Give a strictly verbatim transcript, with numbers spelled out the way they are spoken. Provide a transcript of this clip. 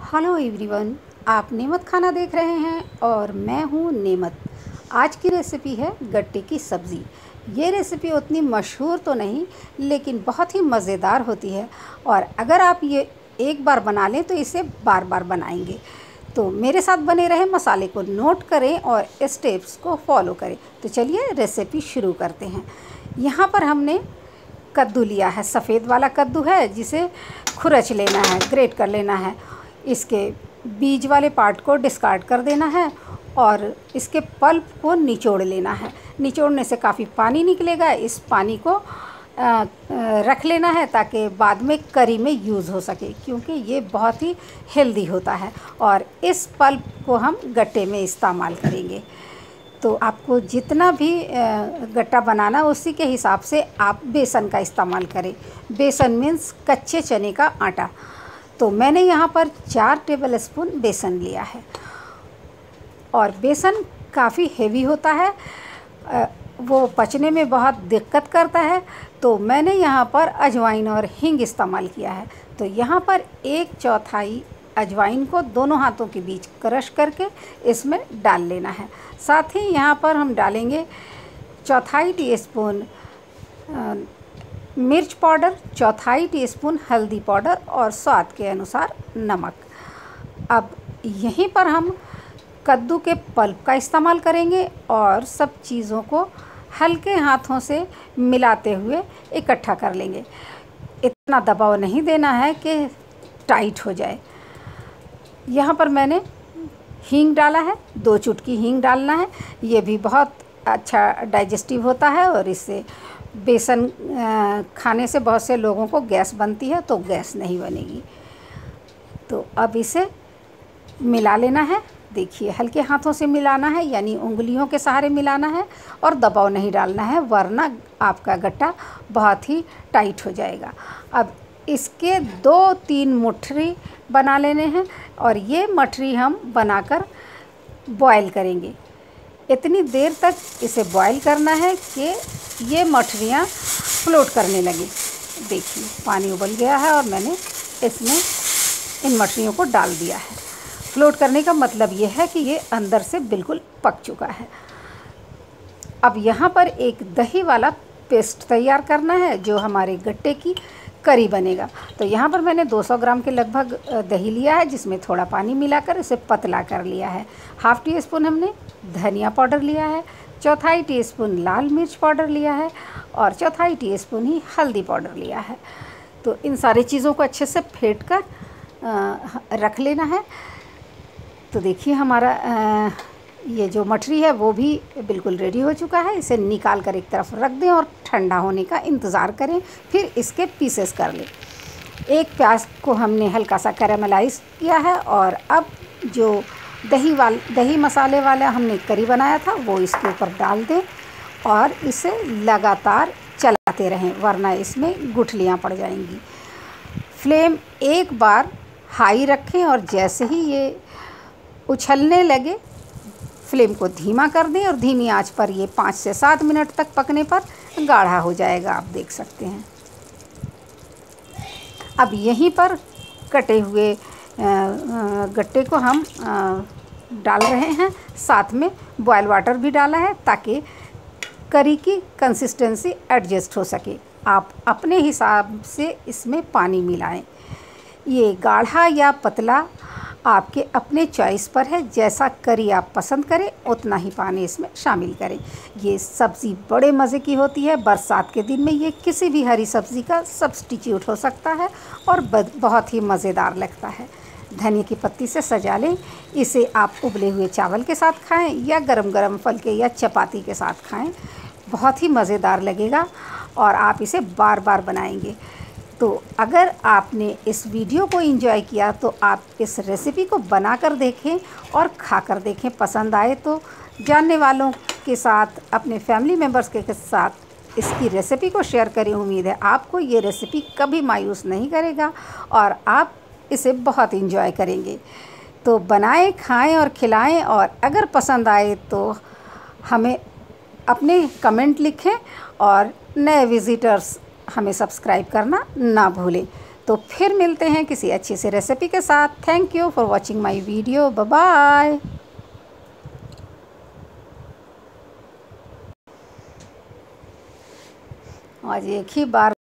Hello everyone, आप नेमत खाना देख रहे हैं और मैं हूं नेमत। आज की रेसिपी है गट्टे की सब्ज़ी। ये रेसिपी उतनी मशहूर तो नहीं, लेकिन बहुत ही मज़ेदार होती है और अगर आप ये एक बार बना लें तो इसे बार बार बनाएंगे। तो मेरे साथ बने रहे, मसाले को नोट करें और स्टेप्स को फॉलो करें। तो चलिए रेसिपी शुरू करते हैं। यहाँ पर हमने कद्दू लिया है, सफ़ेद वाला कद्दू है, जिसे खुरच लेना है, ग्रेट कर लेना है। इसके बीज वाले पार्ट को डिस्कार्ड कर देना है और इसके पल्प को निचोड़ लेना है। निचोड़ने से काफ़ी पानी निकलेगा, इस पानी को आ, रख लेना है ताकि बाद में करी में यूज़ हो सके, क्योंकि ये बहुत ही हेल्दी होता है। और इस पल्प को हम गट्टे में इस्तेमाल करेंगे। तो आपको जितना भी गट्टा बनाना उसी के हिसाब से आप बेसन का इस्तेमाल करें। बेसन मीन्स कच्चे चने का आटा। तो मैंने यहाँ पर चार टेबल स्पून बेसन लिया है और बेसन काफ़ी हेवी होता है, वो पचने में बहुत दिक्कत करता है। तो मैंने यहाँ पर अजवाइन और हींग इस्तेमाल किया है। तो यहाँ पर एक चौथाई अजवाइन को दोनों हाथों के बीच क्रश करके इसमें डाल लेना है। साथ ही यहाँ पर हम डालेंगे चौथाई टीस्पून मिर्च पाउडर, चौथाई टीस्पून हल्दी पाउडर और स्वाद के अनुसार नमक। अब यहीं पर हम कद्दू के पल्प का इस्तेमाल करेंगे और सब चीज़ों को हल्के हाथों से मिलाते हुए इकट्ठा कर लेंगे। इतना दबाव नहीं देना है कि टाइट हो जाए। यहाँ पर मैंने हींग डाला है, दो चुटकी हींग डालना है। ये भी बहुत अच्छा डाइजेस्टिव होता है और इससे बेसन खाने से बहुत से लोगों को गैस बनती है, तो गैस नहीं बनेगी। तो अब इसे मिला लेना है। देखिए, हल्के हाथों से मिलाना है, यानी उंगलियों के सहारे मिलाना है और दबाव नहीं डालना है, वरना आपका गट्टा बहुत ही टाइट हो जाएगा। अब इसके दो तीन मुठरी बना लेने हैं और ये मठरी हम बनाकर बॉयल करेंगे। इतनी देर तक इसे बॉयल करना है कि ये मठरियाँ फ्लोट करने लगे। देखिए, पानी उबल गया है और मैंने इसमें इन मठरियों को डाल दिया है। फ्लोट करने का मतलब ये है कि ये अंदर से बिल्कुल पक चुका है। अब यहाँ पर एक दही वाला पेस्ट तैयार करना है, जो हमारे गट्टे की करी बनेगा। तो यहाँ पर मैंने दो सौ ग्राम के लगभग दही लिया है, जिसमें थोड़ा पानी मिलाकर इसे पतला कर लिया है। हाफ़ टी स्पून हमने धनिया पाउडर लिया है, चौथाई टीस्पून लाल मिर्च पाउडर लिया है और चौथाई टीस्पून ही हल्दी पाउडर लिया है। तो इन सारी चीज़ों को अच्छे से फेंट कर रख लेना है। तो देखिए, हमारा आ, ये जो मठरी है वो भी बिल्कुल रेडी हो चुका है। इसे निकाल कर एक तरफ रख दें और ठंडा होने का इंतज़ार करें, फिर इसके पीसेस कर लें। एक प्याज को हमने हल्का सा कैरामलाइज़ किया है और अब जो दही वाल दही मसाले वाला हमने करी बनाया था वो इसके ऊपर डाल दें और इसे लगातार चलाते रहें, वरना इसमें गुठलियाँ पड़ जाएंगी। फ्लेम एक बार हाई रखें और जैसे ही ये उछलने लगे फ्लेम को धीमा कर दें और धीमी आंच पर ये पाँच से सात मिनट तक पकने पर गाढ़ा हो जाएगा। आप देख सकते हैं। अब यहीं पर कटे हुए गट्टे को हम डाल रहे हैं। साथ में बॉयल वाटर भी डाला है ताकि करी की कंसिस्टेंसी एडजस्ट हो सके। आप अपने हिसाब से इसमें पानी मिलाएं। ये गाढ़ा या पतला आपके अपने चॉइस पर है। जैसा करी आप पसंद करें उतना ही पानी इसमें शामिल करें। ये सब्ज़ी बड़े मज़े की होती है। बरसात के दिन में ये किसी भी हरी सब्ज़ी का सब्स्टिट्यूट हो सकता है और बहुत ही मज़ेदार लगता है। धनिया की पत्ती से सजा लें। इसे आप उबले हुए चावल के साथ खाएं या गरम गरम फुलके या चपाती के साथ खाएं, बहुत ही मज़ेदार लगेगा और आप इसे बार बार बनाएंगे। तो अगर आपने इस वीडियो को एंजॉय किया तो आप इस रेसिपी को बनाकर देखें और खाकर देखें। पसंद आए तो जानने वालों के साथ, अपने फैमिली मेम्बर्स के साथ इसकी रेसिपी को शेयर करें। उम्मीद है आपको ये रेसिपी कभी मायूस नहीं करेगा और आप इसे बहुत एंजॉय करेंगे। तो बनाएं, खाएं और खिलाएं और अगर पसंद आए तो हमें अपने कमेंट लिखें और नए विज़िटर्स हमें सब्सक्राइब करना ना भूलें। तो फिर मिलते हैं किसी अच्छी सी रेसिपी के साथ। Thank you for watching my video. Bye bye. आज एक ही बार